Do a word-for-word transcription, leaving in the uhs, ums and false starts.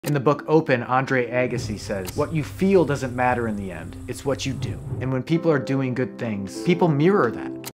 In the book Open, Andre Agassi says, "What you feel doesn't matter in the end, it's what you do." And when people are doing good things, people mirror that.